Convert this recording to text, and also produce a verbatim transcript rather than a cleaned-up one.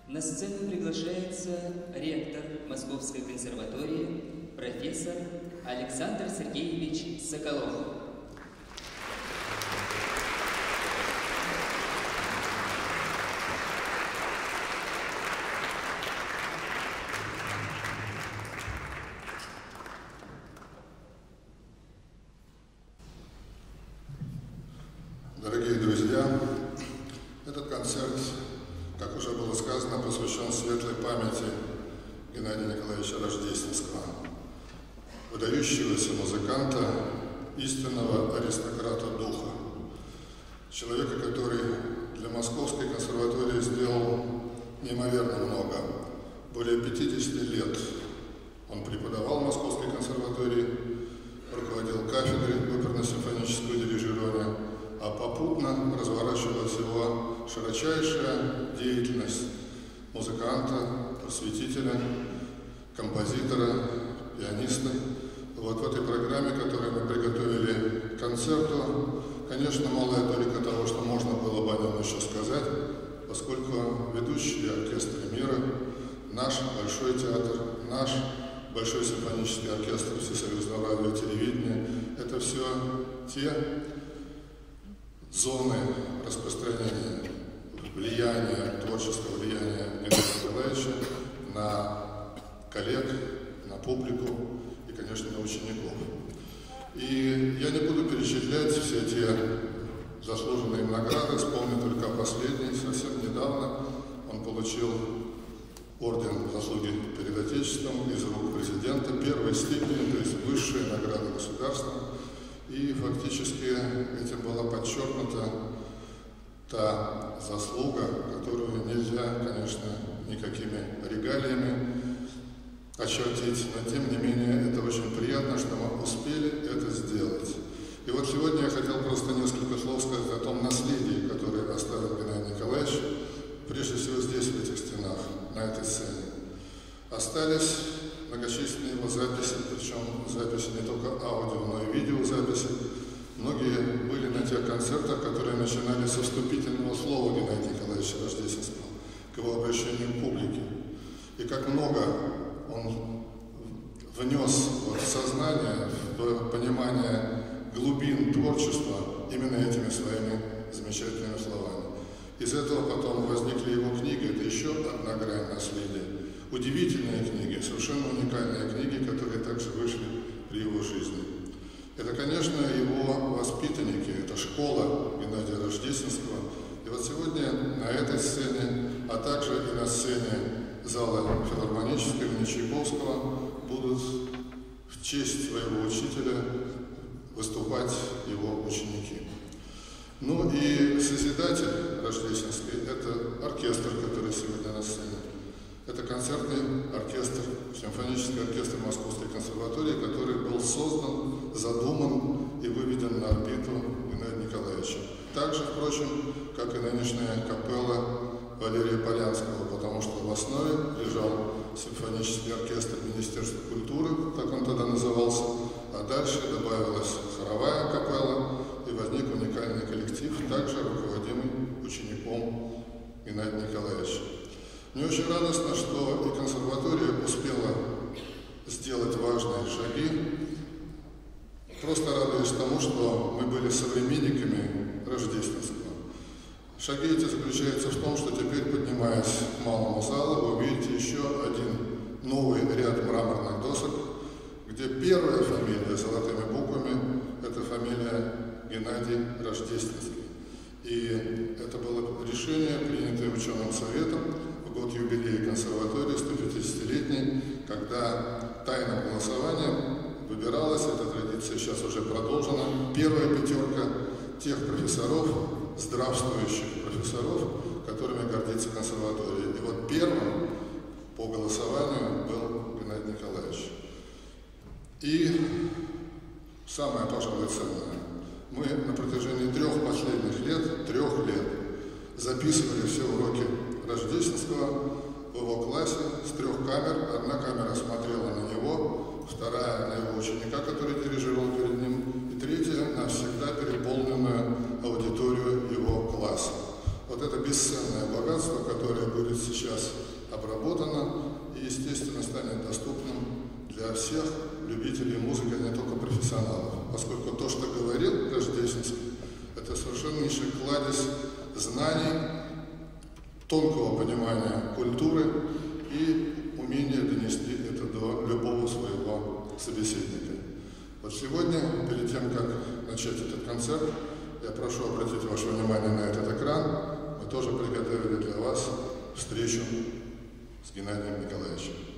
На сцену приглашается ректор Московской консерватории, профессор Александр Сергеевич Соколов. Дорогие друзья, этот концерт, как уже было сказано, посвящен светлой памяти Геннадия Николаевича Рождественского, выдающегося музыканта, истинного аристократа духа, человека, который для Московской консерватории сделал неимоверно много. Более пятидесяти лет он преподавал в Московской консерватории, руководил кафедрой оперно-симфонического дирижирования, а попутно разворачивалась его широчайшая деятельность музыканта, просветителя, композитора, пианиста. Вот в этой программе, которую мы приготовили к концерту, конечно, малая толика того, что можно было бы о нем еще сказать, поскольку ведущие оркестры мира, наш Большой театр, наш Большой симфонический оркестр Всесоюзного радио и телевидения – это все те зоны распространения влияния, творческого влияния Геннадия Николаевича на коллег, на публику и, конечно, на учеников. И я не буду перечислять все те заслуженные награды, вспомню только последний. Совсем недавно он получил орден заслуги перед Отечеством из рук президента первой степени, то есть высшая награда государства. И фактически этим была подчеркнута та заслуга, которую нельзя, конечно, никакими регалиями очертить, но тем не менее это очень приятно, что мы успели это сделать. И вот сегодня я хотел просто несколько слов сказать о том наследии, которое оставил Геннадий Николаевич, прежде всего здесь, в этих стенах, на этой сцене. Остались многочисленные его записи, причем записи не только аудио, но и видеозаписи. Многие были на тех концертах, которые начинали со вступительного слова Геннадия Николаевича Рождественского к его обращению к публике. И как много он внес вот в сознание, в понимание глубин творчества именно этими своими замечательными словами. Из этого потом возникли его книги, это еще одна грань наследия. Удивительные книги, совершенно уникальные книги, которые также вышли при его жизни. Это, конечно, его воспитанники, это школа Геннадия Рождественского. И вот сегодня на этой сцене, а также и на сцене зала филармонического имени Чайковского будут в честь своего учителя выступать его ученики. Ну и созидатель Рождественский – это оркестр, который сегодня на сцене. Это концертный оркестр, симфонический оркестр Московской консерватории, который был создан, задуман и выведен на орбиту Геннадия Николаевича. Так же, впрочем, как и нынешняя капелла Валерия Полянского, потому что в основе лежал симфонический оркестр Министерства культуры, так он тогда назывался, а дальше добавилась хоровая капелла, и возник уникальный коллектив, также руководимый учеником Геннадия Николаевича. Мне очень радостно, что и консерватория успела сделать важные шаги. Просто радуюсь тому, что мы были современниками Рождественского. Шаги эти заключаются в том, что теперь, поднимаясь к малому залу, вы увидите еще один новый ряд мраморных досок, где первая фамилия золотыми буквами – это фамилия Геннадий Рождественский. И это было решение, принятое ученым советом в год юбилея консерватории, сто пятидесятилетней, когда тайным голосованием выбиралась, эта традиция сейчас уже продолжена, первая пятерка тех профессоров, здравствующих профессоров, которыми гордится консерватория. И вот первым по голосованию был Геннадий Николаевич. И самое, пожалуй, ценное. Мы на протяжении трех последних лет, трех лет, записывали все уроки Рождественского в его классе с трех камер. Одна камера смотрела на него, вторая на его ученика, который дирижировал перед ним, и третья навсегда переполненную аудиторию его класса. Вот это бесценное богатство, которое будет сейчас обработано и, естественно, станет доступным для всех любителей музыки, а не только профессионалов. Поскольку то, что говорил Рождественский, это совершеннейший кладезь знаний, тонкого понимания культуры и умения донести это до любого своего собеседника. Вот сегодня, перед тем, как начать этот концерт, я прошу обратить ваше внимание на этот экран. Мы тоже приготовили для вас встречу с Геннадием Николаевичем.